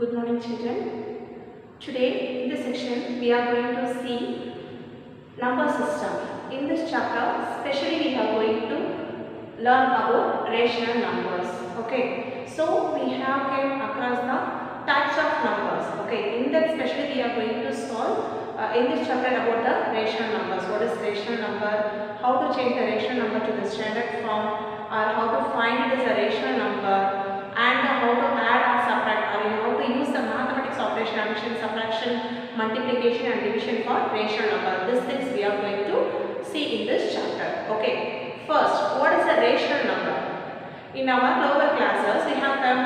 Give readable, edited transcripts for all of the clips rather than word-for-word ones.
Good morning, children. Today in this section we are going to see number system. In this chapter, especially we are going to learn about rational numbers. Okay, so we have came across the types of numbers. Okay, in that especially we are going to solve in this chapter about the rational numbers. What is rational number? How to change the rational number to the standard form, or how to find it as a rational number, and how to add or subtract, or how to use the mathematics operation, addition, subtraction, multiplication and division for rational number. These things we are going to see in this chapter. Okay, first, what is a rational number? In our lower classes we have come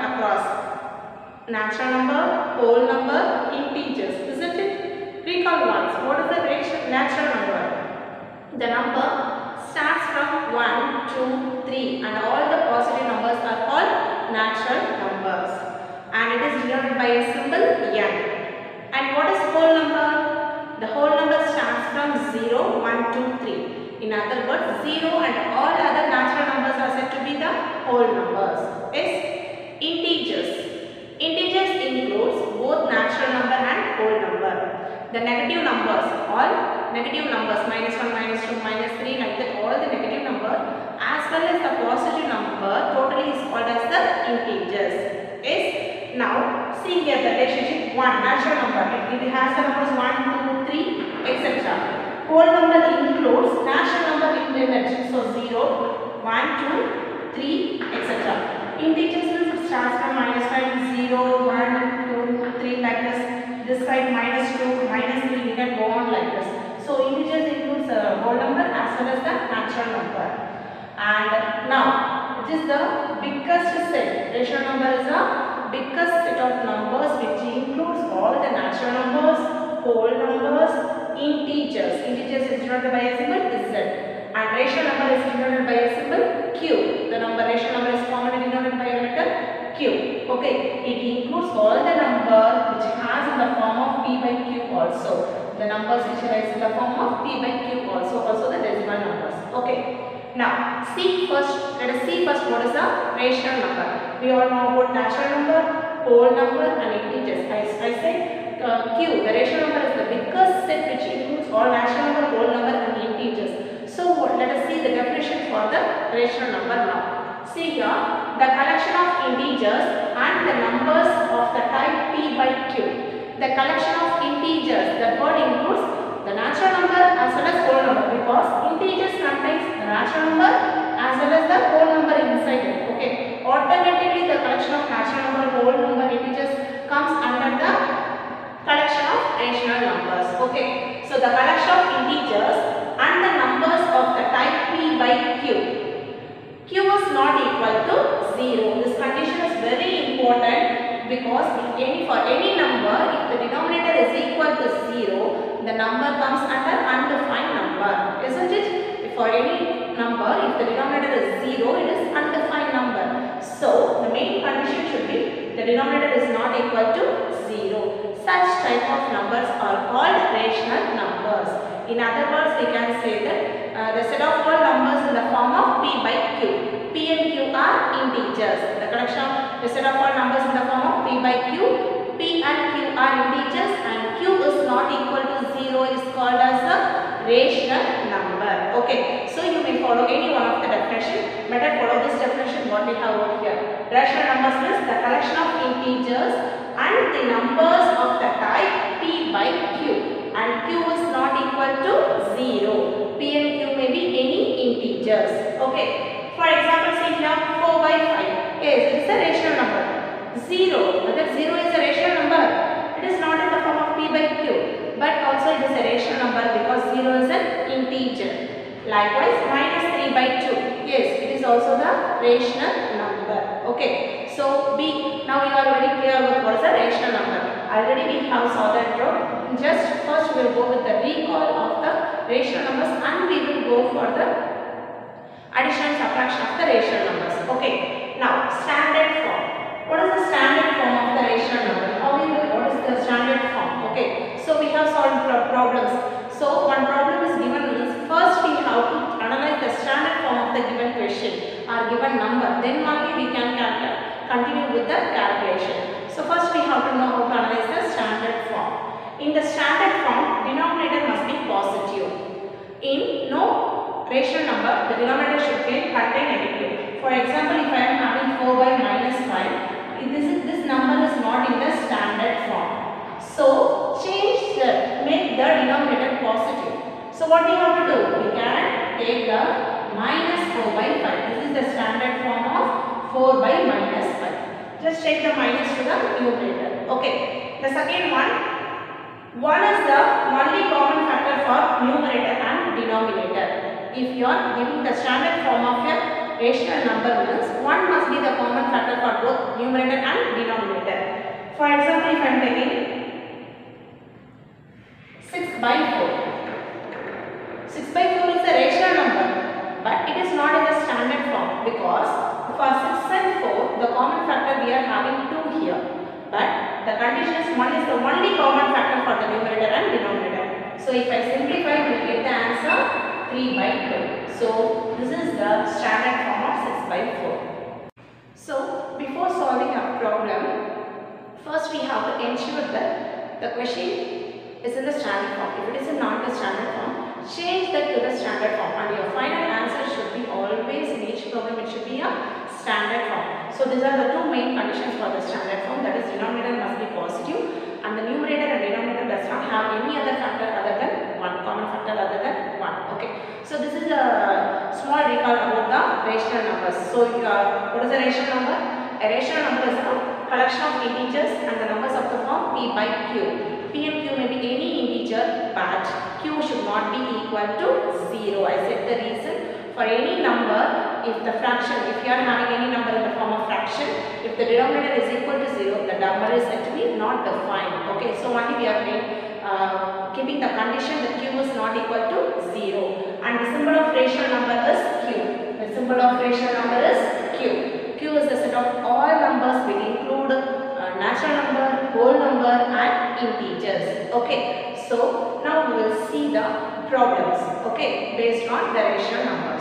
across natural number, whole number, integers, isn't it? Recall once, what is the natural number? The number starts from 1, 2, 3 and all the positive numbers are called natural numbers, and it is denoted by a symbol n. And what is whole number? The whole number starts from 0, 1, 2, 3. In other words, 0 and all other natural numbers are said to be the whole numbers. Is integers. Integers includes both natural number and whole number. The negative numbers, all negative numbers, -1, -2, -3, like that, all the negative number as well as the positive number totally is called as the integers. Is now see here the relationship 1 natural number. It has the numbers 1, 2, 3, etc. Whole number includes natural number increment, so 0, 1, 2, 3, etc. Integers will start from -5, 0, 1, 2, 3, like this. This side -2, -3, we can go on like this. So integers includes whole number as well as the natural number. And now it is the biggest set. Rational number is the biggest set of numbers which includes all the natural numbers, whole numbers, integers. Integers is denoted by a symbol Z, and rational number is denoted by a symbol Q. The number rational number is commonly denoted by a letter Q. Okay, it includes all the number which has in the form of P by Q also. The numbers which arise in the form of P by Q also the decimal numbers. Okay. Now, let us see first what is a rational number. We all know about natural number, whole number and integers. I said Q, the rational number is the biggest set which includes all natural number, whole number and integers. So let us see the definition for the rational number now. See here, the collection of integers and the numbers of the type P by Q. The collection of integers, the word includes the natural number as well as whole number, because integers contains the natural number as well as the whole number inside it. Okay, automatically the collection of natural number, whole number, integers comes under the collection of rational numbers. Okay, so the collection of integers and the numbers of the type P by Q. Q is not equal to 0. This condition is very important, because for any number, if the denominator is equal to 0, the number comes under undefined number, isn't it? For any number, if the denominator is 0, it is undefined number. So the main condition should be the denominator is not equal to 0. Such type of numbers are called rational numbers. In other words, we can say that the set of all numbers in the form of P by Q. P and Q are integers. The collection of the set of all numbers in the form of P by Q. P and Q are integers, and Q is not equal to 0 is called as a rational number. Okay, so you may follow any one of the definition. Better follow this definition what we have over here. Rational numbers is the collection of integers and the numbers of the type P by Q, and Q is not equal to 0. P and Q may be any integers. Okay, for example, see here 4 by 5. Yes, it is a rational number. 0, whether 0 is a rational number, it is not in the form of P by Q, but also it is a rational number because 0 is an integer. Likewise, -3 by 2. Yes, it is also the rational number. Okay, so now you are very clear with what is a rational number. Already we have saw that row. Just first we will go with the recall of the rational numbers, and we will go for the addition and subtraction of the rational numbers. Okay, now standard form. What is the standard form of the rational number? What is the standard form? Okay, so we have solved problems. So one problem is given is, first we have to analyze the standard form of the given question or given number. Then only we can continue with the calculation. So first we have to know how to analyze the standard form. In the standard form, denominator must be positive. In no rational number, the denominator should contain negative. For example, if I am having 4 by minus 5, this number is not in the standard form. So make the denominator positive. So what we have to do? We can take the minus 4 by 5. This is the standard form of 4 by minus 5. Just take the minus to the numerator. Okay. The second one. 1 is the only common factor for numerator and denominator. If you are giving the standard form of a rational number means 1 must be the common factor for both numerator and denominator. For example, if I am taking 6 by 4. 6 by 4 is a rational number, but it is not in the standard form because for 6 and 4 the common factor we are having 2 here. But the condition is 1 is the only common factor for the numerator and denominator. So if I simplify, we will get the answer 3 by 2. So this is the standard form of 6 by 4. So before solving a problem, first we have to ensure that the question is in the standard form. If it is not the standard form, change that to the standard form and your final answer should be always in each problem it should be a standard form. So these are the two main conditions for the standard form, that is denominator must be positive and the numerator and denominator does not have any other factor other than 1, common factor other than 1. Okay. So this is a small recall about the rational numbers. So what is a rational number? A rational number is a collection of integers and the numbers of the form p by q. P and q may be any integer but q should not be equal to 0. I said the reason. For any number, if the fraction, if you are having any number in the form of fraction, if the denominator is equal to 0, the number is said to be not defined. Okay, so only we are keeping the condition that q is not equal to 0. And the symbol of rational number is q. The symbol of rational number is q. Q is the set of all numbers which include natural number, whole number and integers. Okay, so now we will see the problems, okay, based on the rational numbers.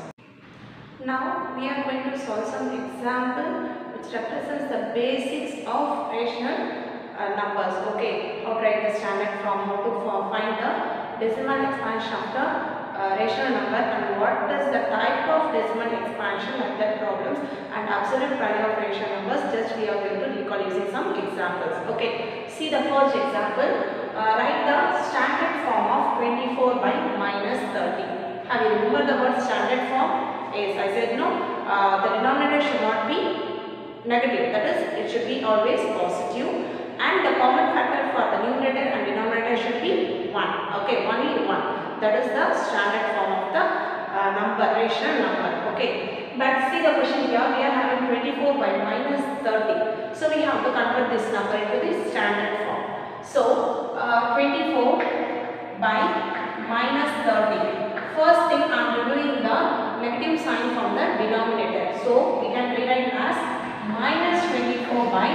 Now we are going to solve some example which represents the basics of rational numbers. Okay, how to write the standard form, how to find the decimal expansion of the rational number and what is the type of decimal expansion method problems and absolute value of rational numbers. Just we are going to recall using some examples. Okay, see the first example. Write the standard form of 24 by minus 30. Have you remembered the word standard form? Yes, I said no. The denominator should not be negative. That is, it should be always positive. And the common factor for the numerator and denominator should be 1. Okay, only 1. That is the standard form of the rational number. Okay. But see the question here, we are having 24 by minus 30. So we have to convert this number into the standard form. So 24 by minus 30. First thing I am removing the negative sign from the denominator. So we can rewrite as minus 24 by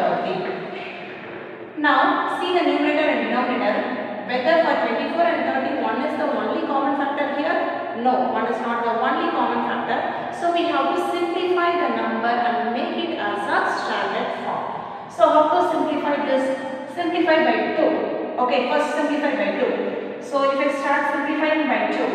30. Now see the numerator and denominator. Whether for 24 and 30 1 is the only common factor here? No, 1 is not the only common factor. So we have to simplify the number and make it as a standard form. So how to simplify this? Simplify by 2. Okay, first simplify by 2. So if I start simplifying by 2,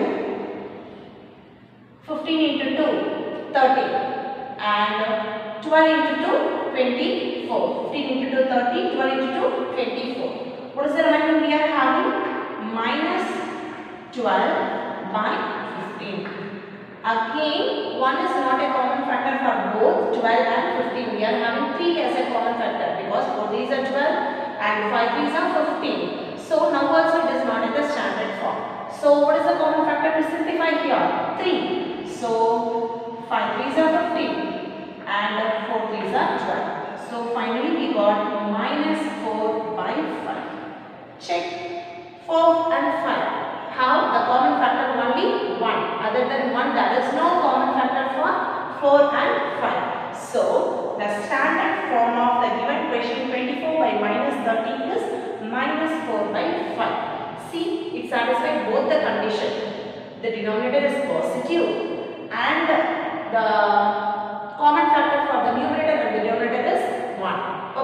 15 into 2, 30 and 12 into 2, 24. 15 into 2, 30, 12 into 2, 24. What is the remaining we are having? Minus 12 by 15. Again, 1 is not a common factor for both 12 and 15. We are having 3 as a common factor because both these are 12 and 5 3s are 15. So now also it is not in the standard form. So what is the common factor to simplify here? 3. So 5 3s are 15 and 4 3s are 12. So finally we got minus 4 by 5. Check 4 and 5. Have the common factor only 1. Other than 1 there is no common factor for 4 and 5. So the standard form of the given question 24 by minus 30 is minus 4 by 5. See, it satisfies both the condition. The denominator is positive and the common factor for the numerator and the denominator is 1. Okay.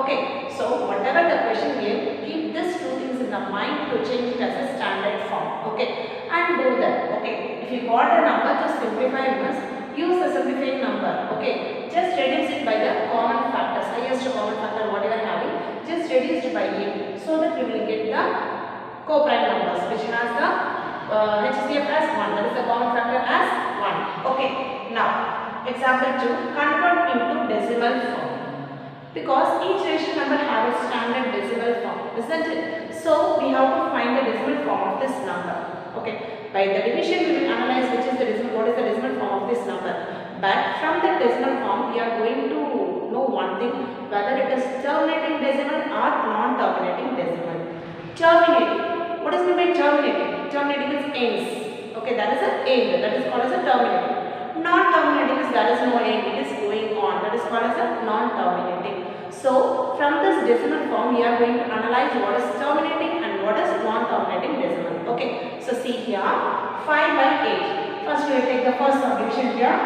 Okay, so whatever the question gave, keep these two things in the mind to change it as a standard form. Okay, and do that. Okay, if you got a number to simplify, you must use the simplifying number. Okay, just reduce it by the common factors, highest common factor whatever having, just reduce it by 8, so that we will get the co-prime numbers which has the HCF as 1, that is the common factor as 1. Okay, now example 2, convert into decimal form. Because each rational number has a standard decimal form, isn't it? So we have to find the decimal form of this number. Okay, by the division we will analyze what is the decimal form of this number. But from the decimal form we are going to know one thing, whether it is terminating decimal or non-terminating decimal. Terminating. What is meant by terminating? Terminating is ends. Okay, that is an end. That is called as a terminating. Non-terminating is there is no end. It is going on. That is called as a non-terminating. So, from this decimal form, we are going to analyze what is terminating and what is non-terminating decimal. Okay. So, see here, 5 by 8. First, we will take the first subdivision here.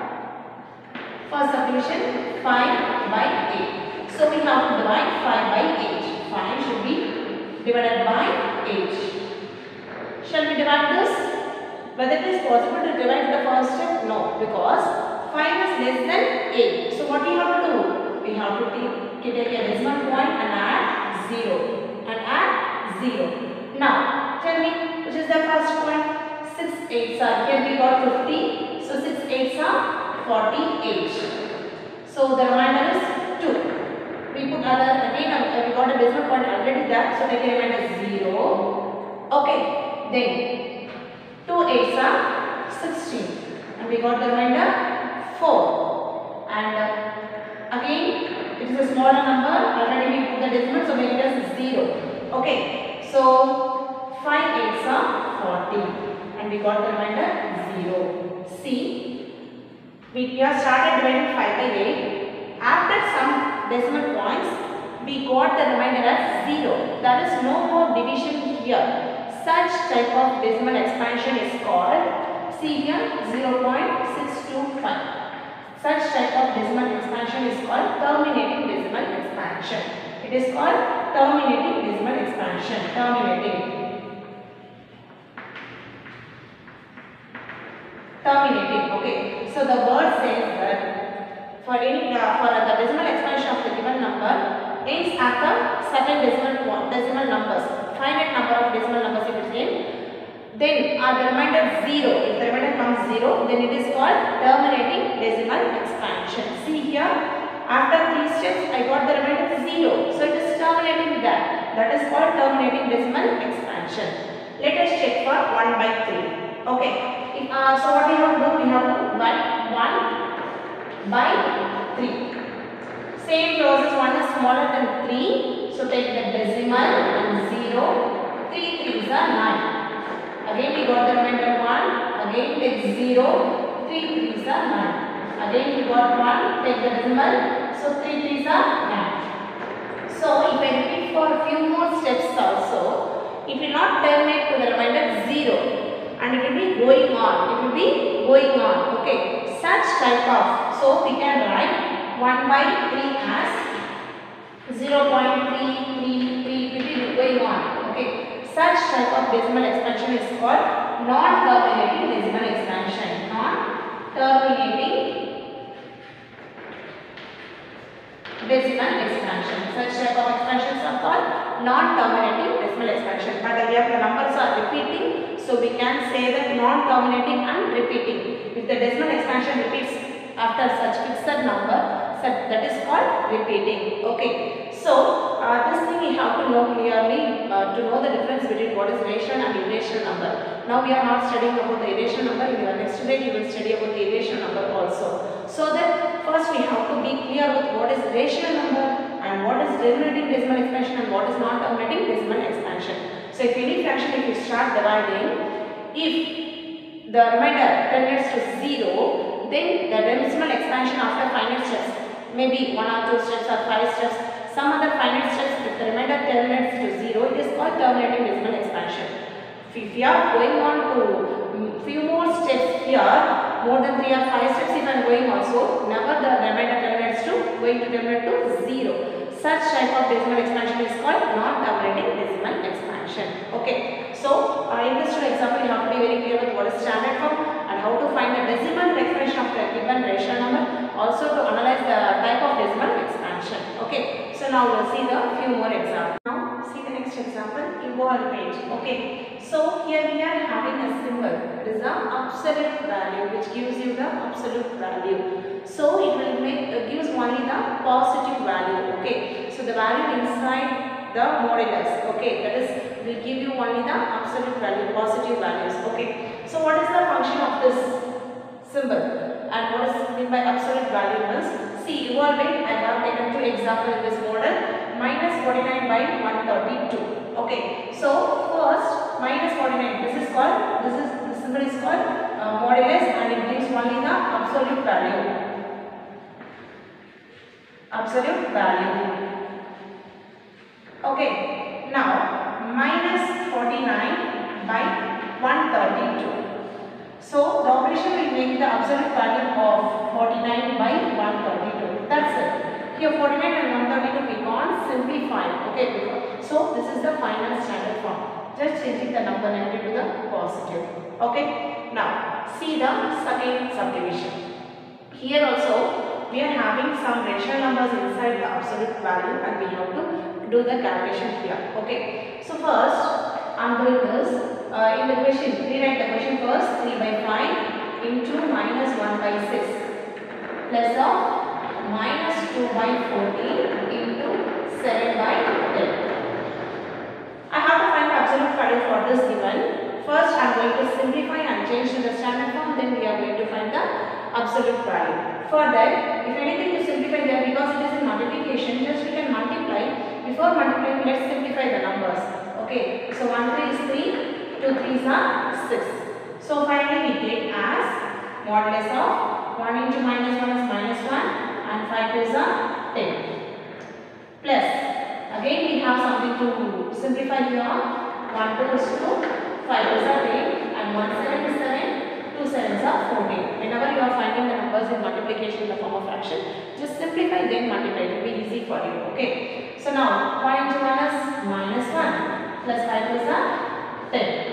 First subdivision, 5 by 8. So, we have to divide 5 by 8. 5 should be divided by 8. Shall we divide this? Whether it is possible to divide the first step? No, because 5 is less than 8. So, what we have to do? We have to take a decimal point and add 0. And add 0. Now, tell me, which is the first point? 6 8s are, here we got 50. So, 6 8s are 48. So, the remainder is 2. We put other, again we got a decimal point already there. So, take a remainder 0. Okay, then 2 8s are 16. And we got the remainder 4. And again, it is a smaller number. Already we put the decimal, so make it as 0. Okay, so 5 8s are 40. And we got the remainder 0. See, we have started dividing 5 by 8. After some decimal points, we got the remainder as 0. There is no more division here. Such type of decimal expansion is called, see here, 0.625. Such type of decimal expansion is called terminating decimal expansion. It is called terminating decimal expansion. Terminating. Okay. So the word says that for the decimal expansion of the given number ends after certain decimal numbers. Finite number of decimal numbers if it is in, then the remainder 0. If the remainder comes 0, then it is called terminating decimal expansion. See here, after 3 steps I got the remainder 0. So it is terminating that. That is called terminating decimal expansion. Let us check for 1 by 3. Okay. So what we have to do? We have to divide 1 by 3. Same process, 1 is smaller than 3. So take the decimal and 0. 3 3s are 9. Again we got the remainder 1. Again take 0. 3 3s are 9. Again we got 1. Take the decimal. So 3 3s are 9. So if I repeat for a few more steps also, it will not terminate to the remainder 0. And it will be going on. Okay. Such type of, so we can write 1 by 3 as 0.333, it will be going on. Okay. Such type of decimal expansion is called non-terminating decimal expansion. Non-terminating decimal expansion. Such type of expansions are called non-terminating decimal expansion. But here the numbers are repeating, so we can say that non-terminating and repeating. If the decimal expansion repeats after such fixed number, that is called repeating. Okay. So this thing we have to know clearly to know the difference between what is rational and irrational number. Now we are not studying about the irrational number. In the next day you will study about the irrational number also. So that first we have to be clear with what is rational number and what is terminating decimal expansion and what is non-terminating decimal expansion. So if any fraction, if you start dividing, if the remainder terminates to 0, then the decimal expansion after finite steps, maybe 1 or 2 steps or 5 steps, some other finite steps, if the remainder terminates to 0, it is called terminating decimal expansion. If you are going on to few more steps here, more than 3 or 5 steps if I am going also, never the remainder terminates to, going to terminate to 0. Such type of decimal expansion is called non-terminating decimal expansion. Okay. So in this example, you have to be very clear with what is standard form and how to find the decimal expression of the given rational number. Also to analyze the type of decimal expansion. Okay. So now we'll see the few more examples. Now see the next example, evaluate. Okay. So here we are having a symbol. It is the absolute value which gives you the absolute value. So it will gives only the positive value. Okay. So the value inside the modulus. Okay. That is will give you only the absolute value, positive values. Okay. So what is the function of this symbol? And what is meant by absolute value is, see, evaluate. I have taken two examples in this model. Minus 49 by 132. Okay. So first minus 49. This symbol is called modulus, and it gives only the absolute value. Absolute value. Okay. Now minus 49 by 132. So the operation will make the absolute value of 49 by 132. That's it. Here 49 and 132 we can't simplify. Okay. So this is the final standard form. Just changing the number negative to the positive. Okay. Now see the second subdivision. Here also we are having some rational numbers inside the absolute value, and we have to do the calculation here. Okay. So first I am doing this. In the question, rewrite the question first. 3 by 5 into minus 1 by 6 plus of minus 2 by 14 into 7 by 10. I have to find the absolute value for this given. First I am going to simplify and change to the standard form, then we are going to find the absolute value. For that, if anything to simplify there, because it is in multiplication, just we can multiply. Before multiplying, let's simplify the numbers. Okay, so 1 3 is 3. 2 3s are 6. So finally we get as modulus of 1 into minus 1 is minus 1 and 5 2s are 10. Plus, again we have something to simplify here. 1 2 is 2, 5 2s are 10 and 1 7 is 7, 2 7s are 14. Whenever you are finding the numbers in multiplication in the form of fraction, just simplify then multiply. It will be easy for you. Okay. So now 1 into 1 is minus 1 plus 5 2s are 10.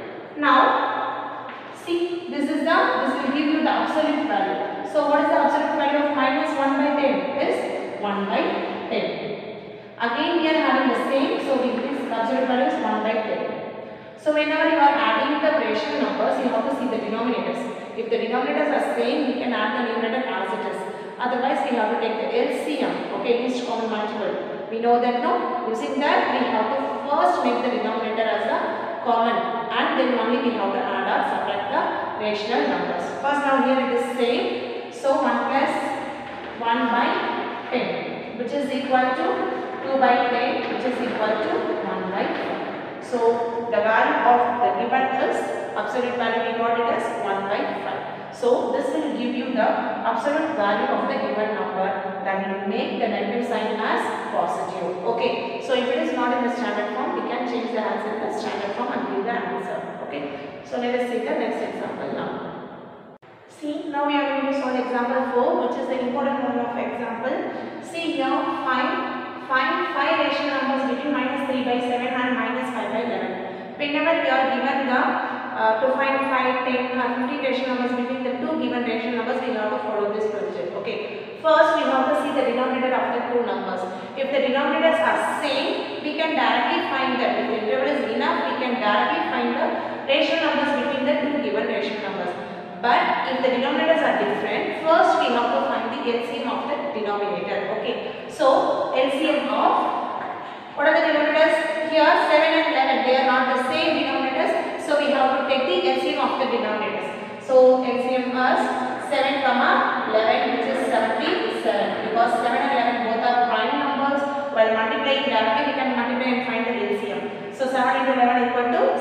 Now, see, this will give you the absolute value. So, what is the absolute value of minus 1 by 10? Is 1 by 10. Again, we are having the same. So, this absolute value is 1 by 10. So, whenever you are adding the rational numbers, you have to see the denominators. If the denominators are same, we can add the numerator as it is. Otherwise, we have to take the LCM. Okay, least common multiple. We know that now. Using that, we have to first make the denominator as a common, and then only we have to add or subtract the rational numbers. First now here it is same. So 1 plus 1 by 10, which is equal to 2 by 10, which is equal to 1 by 5. So the value of the given is absolute value we got it as 1 by 5. So this will give you the absolute value of the given number. That will make the negative sign as positive. Okay. So if it is not in the standard form, we can change the answer in the standard form and give the answer. Okay. So let us see the next example now. See, now we are going to solve example 4, which is the important one of example. See here, find 5 rational numbers between minus 3 by 7 and minus 5 by 11. Whenever we are given the to find 5, 10 or 15 rational numbers between the two given rational numbers, we have to follow this procedure. Okay. First, we have to see the denominator of the two numbers. If the denominators are same, we can directly find that. If the interval is enough, we can directly find the rational numbers between the two given rational numbers. But if the denominators are different, first we have to find the LCM of the denominator. Okay. So, LCM of, what are the denominators? Here 7 and 11, they are not the same denominators. So, we have to take the LCM of the denominators. So, LCM is 7 comma 11, which is 77, because 7 and 11 both are prime numbers. While multiplying directly, we can multiply and find the LCM. So 7 into 11 equal to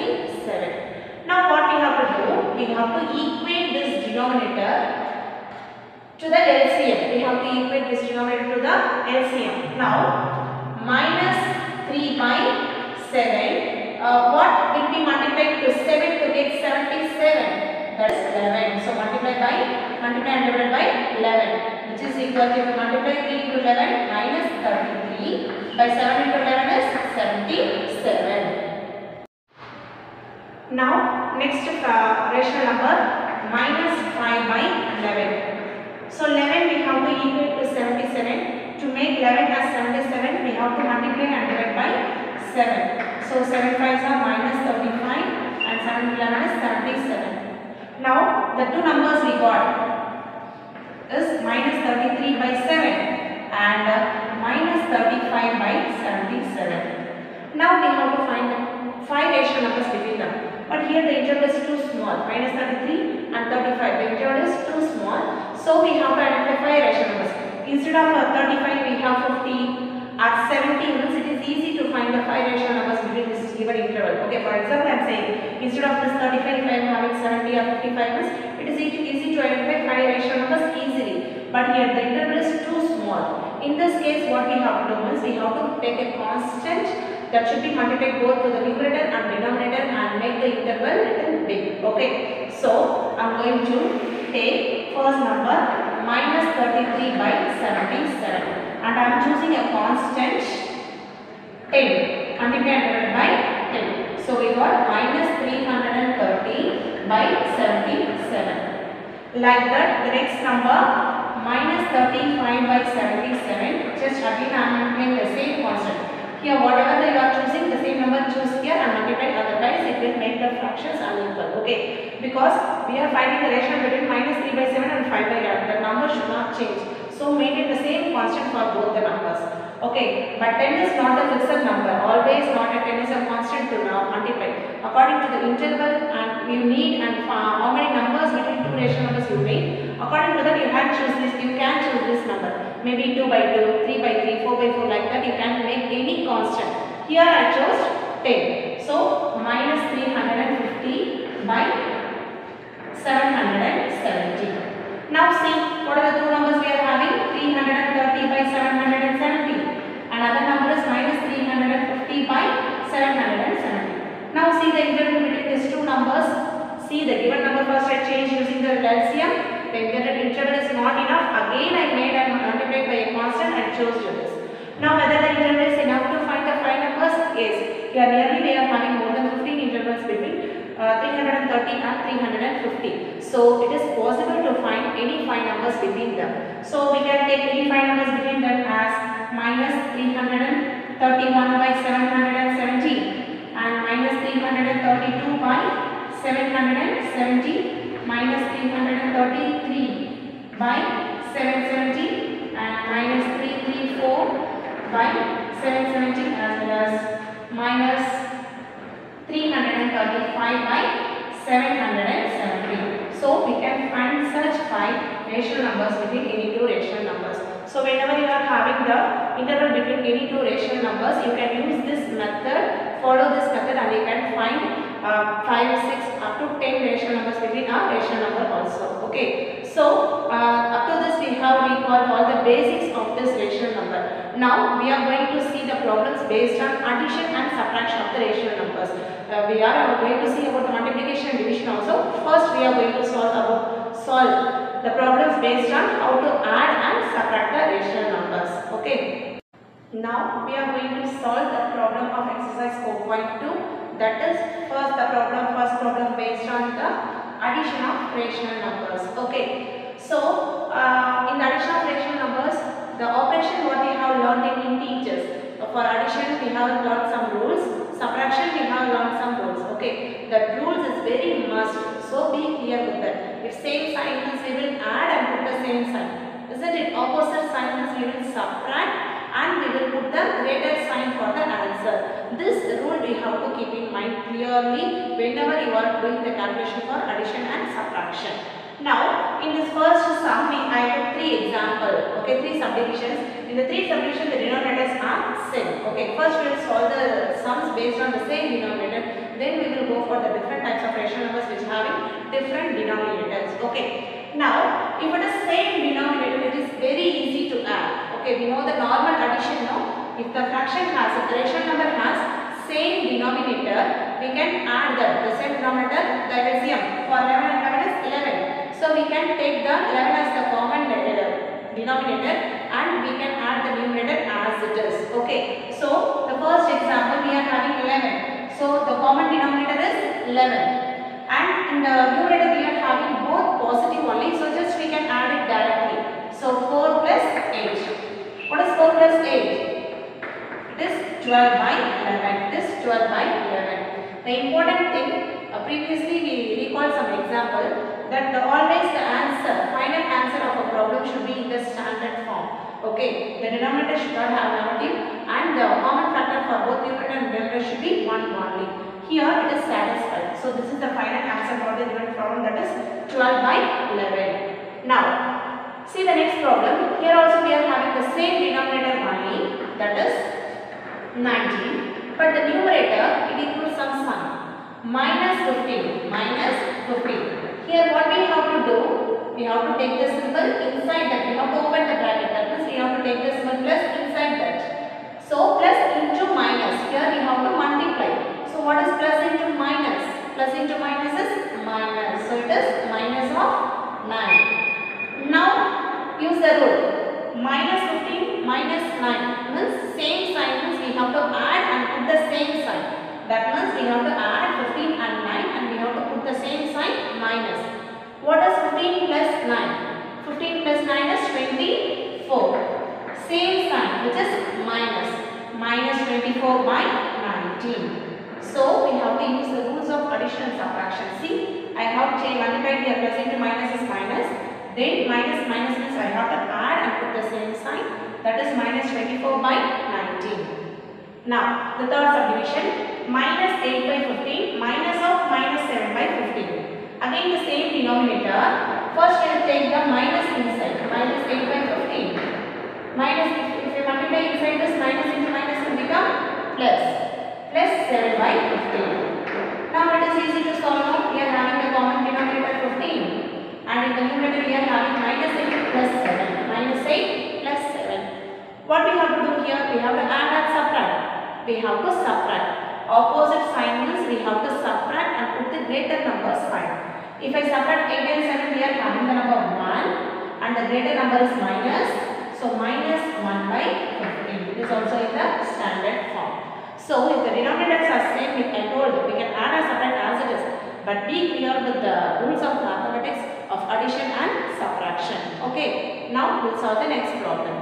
77. Now what we have to do? We have to equate this denominator to the LCM. We have to equate this denominator to the LCM. Now minus 3 by 7. What will be multiplied to 7 to get 77? That is 11. So multiply and divide by 11, which is equal to, if you multiply 3 into 11, minus 33 by 7 into 11 is 77. Now next rational number, minus 5 by 11. So 11 we have to equate to 77. To make 11 as 77, we have to multiply and divide by 7. So 7 5s are minus 35 and 7 11 is 77. Now the two numbers we got is minus 33 by 7 and minus 35 by 77. Now we have to find 5 rational numbers between them. But here the interval is too small, minus 33 and 35. The interval is too small. So we have to identify 5 rational numbers. Instead of 35 we have 50. At 70 means it is easy to find the 5 rational numbers between this given interval. Okay, for example I am saying, instead of this 35 if I am having 70 or 55 means it is easy to identify 5 rational numbers easily. But here the interval is too small. In this case what we have to do is we have to take a constant that should be multiplied both to the numerator and denominator and make the interval little big. Okay, so I am going to take first number minus 33 by 77 and I am choosing a constant 10, multiplied and divided by 10. So we got minus 330 by 77. Like that, the next number minus 35 by 77. Just again I am multiplying the same constant. Here whatever you are choosing, the same number choose here and multiply, otherwise it will make the fractions unequal. Okay, because we are finding the ratio between minus 3 by 7 and 5 by 11. The number should not change. So maintain the same constant for both the numbers. Okay, but 10 is not a fixed number. Always not a 10 is a constant to now multiply. According to the interval and you need and how many numbers between two rational numbers you need. According to that you can choose this. You can choose this number. Maybe 2 by 2, 3 by 3, 4 by 4 like that. You can make any constant. Here I chose 10. So minus 350 by 770. Now see what are the two numbers we are having? 330 by 770. Another number is minus 350 by 770. Now see the interval between these two numbers. See the given number first I change using the LCM. Then the interval is not enough. Again I made and multiplied by a constant and chose this. Now whether the interval is enough to find the 5 numbers? Yes. Here nearly we are having more than 15 intervals between 330 and 350. So it is possible to find any 5 numbers between them. So we can take any 5 numbers between them as minus 331 by 770 and minus 332 by 770, minus 333 by 770 and minus 334 by 770 as well as minus 335 by 770. So we can find such 5 rational numbers between any two rational numbers. So whenever you are having the interval between any two rational numbers, you can use this method, follow this method and you can find 5, 6 up to 10 rational numbers between a rational number also. Okay. So up to this we have recalled all the basics of this rational number. Now we are going to see the problems based on addition and subtraction of the rational numbers. We are going to see about the multiplication and division also. First we are going to solve the problems based on how to add and subtract the rational numbers. Okay. Now we are going to solve the problem of exercise 4.2. That is first problem based on the addition of rational numbers. Okay. So in the addition of rational numbers, the operation what we have learned in integers. For addition we have learned some rules. Subtraction we have learned some rules. Okay. The rules is very must. So be clear with that. If same sign means we will add and put the same sign. Isn't it? Opposite sign means we will subtract and we will put the greater sign for the answer. This rule we have to keep in mind clearly whenever you are doing the calculation for addition and subtraction. Now in this first sum I took 3 examples. Okay, 3 subdivisions. In the 3 subdivisions the denominators are same. Okay, first we will solve the sums based on the same denominator. Then we will go for the different types of rational numbers which having different denominators. Okay. Now if it is same denominator, it is very easy to add. Okay, we know the normal addition now. If the fraction has, if the rational number has same denominator, we can add the same denominator, the LCM. For 11 and 11 is 11. So we can take the 11 as the common denominator and we can add the numerator as it is. Okay. So the first example we are having 11. So the common denominator is 11. And in the numerator we are having both positive only. So just we can add it directly. So 4 plus 8. What is 4 plus 8? It is 12 by 11. It is 12 by 11. The important thing, previously we recalled some example that always the answer, final answer of a problem should be in the standard form. Okay, the denominator should not have negative and the common factor for both numerator and denominator should be 1 only. Here it is satisfied. So this is the final answer for the given problem, that is 12 by 11. Now, see the next problem. Here also we are having the same denominator only, that is 19. But the numerator, it includes some sign. Minus 15. Minus 15. Here what we have to do? We have to take the symbol inside that. We have to open the bracket. That means we have to take the symbol plus inside that. So plus into minus. Here we have to multiply. So what is plus into minus? Plus into minus is minus. So it is minus of 9. Now use the rule. Minus 15 minus 9 means same sign, means we have to add and put the same sign. That means we have to add 15 and 9 and we have to put the same sign minus. What is 15 plus 9? 15 plus 9 is 24. Same sign which is minus. Minus 24 by 19. So we have to use the rules of addition and subtraction. See, I have multiplied here, plus into minus is minus. Then minus minus means I have to add and put the same sign. That is minus 24 by 19. Now the third subdivision, minus 8 by 15 minus of minus 7 by 15. Again the same denominator. First we will take the minus inside. Minus 8 by 15. Minus, if you multiply inside this, minus into minus will become plus. Plus 7 by 15. Now it is easy to solve now. We are having the common denominator 15. And in the numerator we are having minus 8 plus 7. Minus 8 plus 7. What we have to do here? We have to add and subtract. We have to subtract. Opposite sign means we have to subtract and put the greater number sign. If I subtract 8 and 7, we are having the number 1 and the greater number is minus. So minus 1 by 15. It is also in the standard form. So if the denominators are same, I told we can add or subtract as it is. But be clear with the rules of mathematics of addition and subtraction. Okay. Now we'll solve the next problem.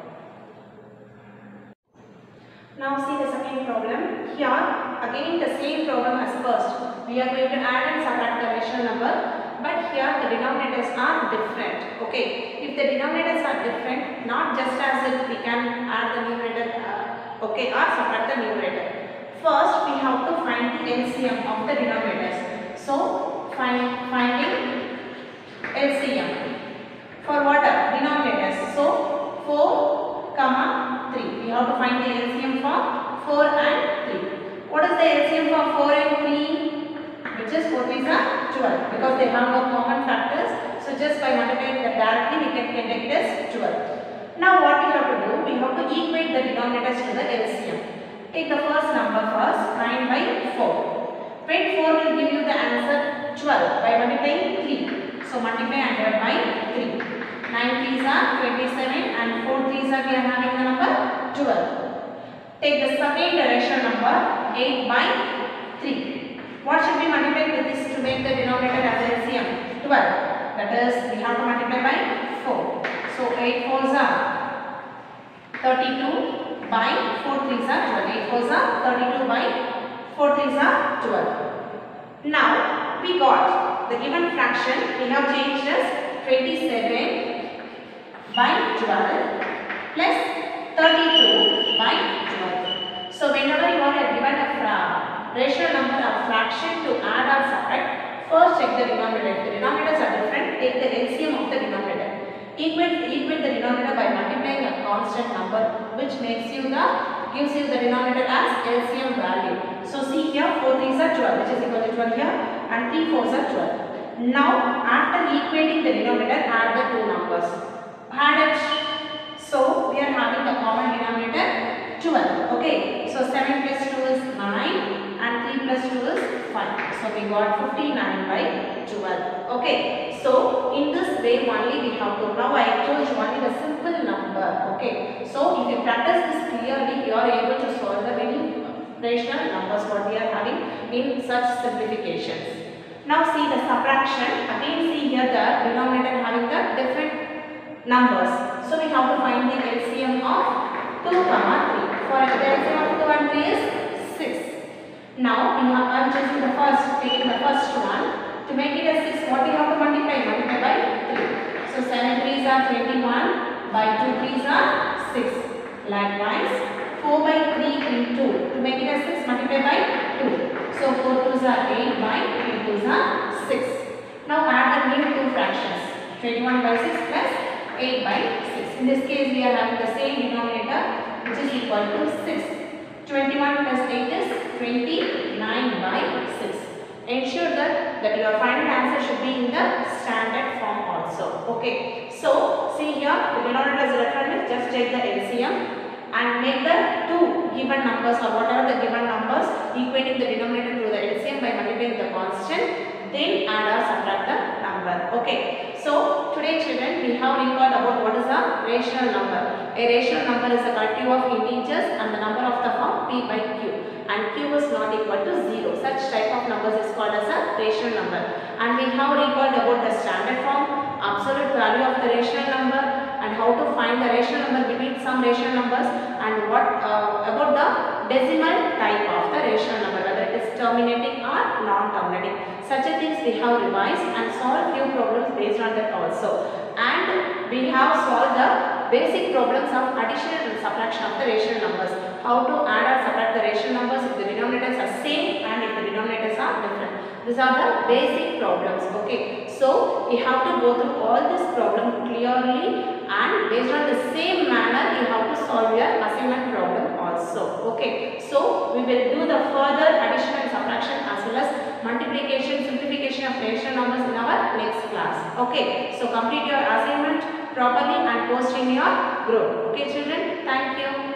Now see the second problem. Here again the same problem as first. We are going to add and subtract the rational number, but here the denominators are different. Okay. If the denominators are different, not just as if we can add the numerator, okay, or subtract the numerator. First we have to find the LCM of the denominators. So finding LCM for what? Denominators. So 4, 3. We have to find the LCM for 4 and 3. What is the LCM for 4 and 3? Which is 4 3s are 12, because they have no common factors. So just by multiplying that directly we can take it as 12. Now what we have to do? We have to equate the denominators to the LCM. Take the first number first, 9 by 4. When 4 will give you the answer 12 by multiplying 3. So multiply and divide by 3. 9 3s are 27 and 4 3s are we are having the number 12. Take the second rational number 8 by 3. What should we multiply with this to make the denominator as LCM? 12. That is, we have to multiply by 4. So 8 4s are 32 by 4 3s are 12. 8 4s are 32 by 4 3s are 12. Now we got the given fraction. We have changed as 27 by 12 plus 32 by 12. So whenever you are given a rational number or fraction to add or subtract, first check the denominator. If the denominators are different, take the LCM of the denominator. Equate the denominator by multiplying a constant number, which gives you the denominator as LCM value. So see here 4 3s are 12, which is equal to 12 here, and 3 4s are 12. Now after equating the denominator, add the two numbers. Add it. So we are having the common denominator 12. Okay. So 7 plus 2 is 9. And 3 plus 2 is 5. So we got 59 by 12. Okay. So in this way only we have to. Now I chose only the simple number. Okay. So if you practice this clearly, you are able to solve the many rational numbers what we are having in such simplifications. Now see the subtraction. Again see here the denominator having the different numbers. So we have to find the LCM of 2, 3. For the LCM of 2 and 3 is 6. Now we have, I am choosing the first, taking the first one. To make it a 6, what we have to multiply? Multiply by 3. So 7 3s are 21, by 2 3s are 6. Likewise, 4 by 3 into, to make it a 6, multiply by 2. So 4 2s are 8, by 3 2s are 6. Now add the new two fractions, 21 by 6 plus 8 by 6. In this case, we are having the same denominator, which is equal to 6. 21 plus 8 is 29 by 6. Ensure that your final answer should be in the standard form also. Okay. So, see here, the denominator is reference, just take the LCM and make the two given numbers or whatever the given numbers, equating the denominator to the LCM by multiplying the constant, then add or subtract the number. Okay. So, today children, we have recalled about what is a rational number. A rational number is a collective of integers and the number of the form p by q. And q is not equal to 0. Such type of numbers is called as a rational number. And we have recalled about the standard form, absolute value of the rational number, and how to find the rational number between some rational numbers, and what about the decimal type of the rational number, whether it is terminating or non-terminating. Such a things we have revised and solved few problems based on that also. And we have solved the basic problems of addition and subtraction of the rational numbers. How to add or subtract the rational numbers if the denominators are same and if the denominators are different. These are the basic problems. Okay. So, we have to go through all this problem clearly, and based on the same manner you have to solve your assignment problem also. Okay. So, we will do the further addition and subtraction as well as multiplication, simplification of rational numbers in our next class. Okay. So, complete your assignment properly and post in your group. Okay children, thank you.